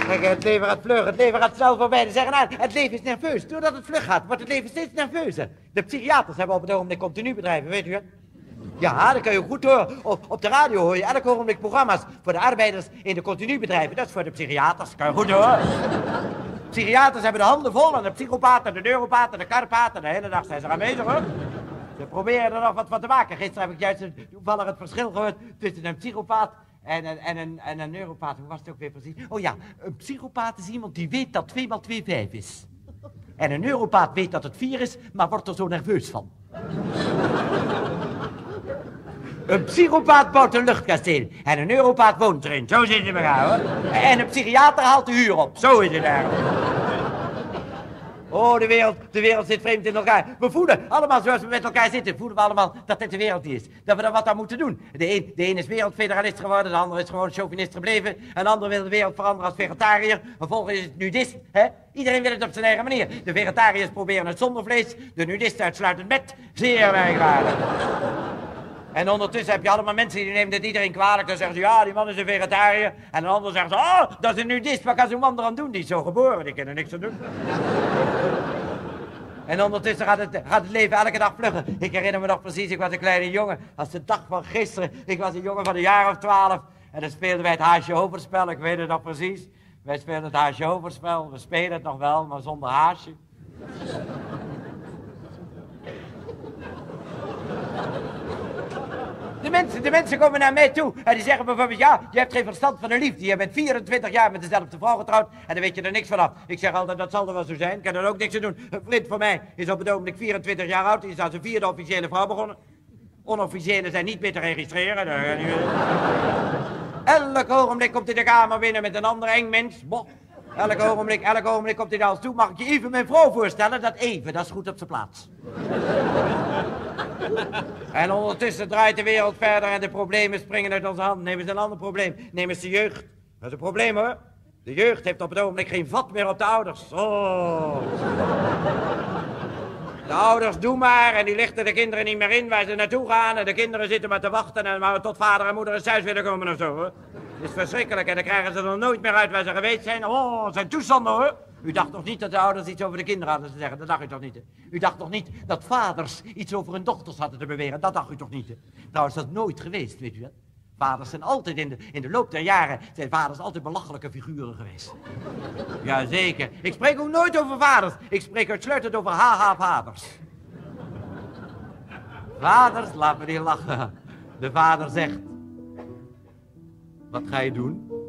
Kijk, het leven gaat vlug, het leven gaat snel voorbij. Ze zeggen, nou, het leven is nerveus. Doordat het vlug gaat, wordt het leven steeds nerveuzer. De psychiaters hebben op het ogenblik continu bedrijven, weet u het? Ja, dat kun je goed horen. Op de radio hoor je elk ogenblik programma's voor de arbeiders in de continubedrijven. Dat is voor de psychiaters, dat kan je goed horen. Psychiaters hebben de handen vol en de psychopaten, de neuropaten, de karpaten. De hele dag zijn ze aan bezig, hoor. Ze proberen er nog wat van te maken. Gisteren heb ik juist toevallig het verschil gehoord tussen een psychopaat en een neuropaat. Hoe was het ook weer precies? Oh ja, een psychopaat is iemand die weet dat 2 x 2 5 is. En een neuropaat weet dat het 4 is, maar wordt er zo nerveus van. Een psychopaat bouwt een luchtkasteel en een neuropaat woont erin. Zo zit het in elkaar, hoor. En een psychiater haalt de huur op. Zo is het eigenlijk. Oh, de wereld zit vreemd in elkaar. We voelen allemaal zoals we met elkaar zitten. Voelen we allemaal dat dit de wereld niet is. Dat we er wat aan moeten doen. De een is wereldfederalist geworden, de ander is gewoon chauvinist gebleven. Een ander wil de wereld veranderen als vegetariër. Een volgende is het nudist. Hè? Iedereen wil het op zijn eigen manier. De vegetariërs proberen het zonder vlees. De nudisten uitsluitend met. Zeer merkwaardig. En ondertussen heb je allemaal mensen die nemen dit iedereen kwalijk. Dan zeggen ze, ja, die man is een vegetariër. En een ander zegt ze, oh, dat is een nudist. Wat kan zo'n man eraan doen? Die is zo geboren, die kan er niks aan doen. En ondertussen gaat het leven elke dag vluggen. Ik herinner me nog precies, ik was een kleine jongen. Als de dag van gisteren. Ik was een jongen van een jaar of 12. En dan speelden wij het haasje-hoofdspel. Ik weet het nog precies. Wij speelden het haasje-hoofdspel. We spelen het nog wel, maar zonder haasje. De mensen komen naar mij toe en die zeggen bijvoorbeeld, ja, je hebt geen verstand van de liefde. Je bent 24 jaar met dezelfde vrouw getrouwd en dan weet je er niks vanaf. Ik zeg altijd, dat zal er wel zo zijn, ik kan er ook niks aan doen. Een vriend van mij is op het ogenblik 24 jaar oud, die is aan zijn 4e officiële vrouw begonnen. Onofficiële zijn niet meer te registreren. Elk ogenblik komt hij de kamer binnen met een ander eng mens. Boh. Elk ogenblik komt hij naar ons toe. Mag ik je even mijn vrouw voorstellen? Dat is goed op zijn plaats. En ondertussen draait de wereld verder en de problemen springen uit onze hand. Neem eens een ander probleem. Neem eens de jeugd. Dat is een probleem, hoor. De jeugd heeft op het ogenblik geen vat meer op de ouders. Oh. De ouders doen maar en die lichten de kinderen niet meer in waar ze naartoe gaan. En de kinderen zitten maar te wachten en maar tot vader en moeder eens thuis willen komen of zo, hoor. Het is verschrikkelijk en dan krijgen ze er nooit meer uit waar ze geweest zijn. Oh, het zijn toestanden, hoor. U dacht toch niet dat de ouders iets over de kinderen hadden te zeggen? Dat dacht u toch niet? Hè? U dacht toch niet dat vaders iets over hun dochters hadden te beweren? Dat dacht u toch niet? Hè? Trouwens, dat is nooit geweest, weet u dat? Vaders zijn altijd in de loop der jaren zijn vaders altijd belachelijke figuren geweest. Jazeker. Ik spreek ook nooit over vaders. Ik spreek uitsluitend over haha-vaders. Vaders, laat me niet lachen. De vader zegt, wat ga je doen?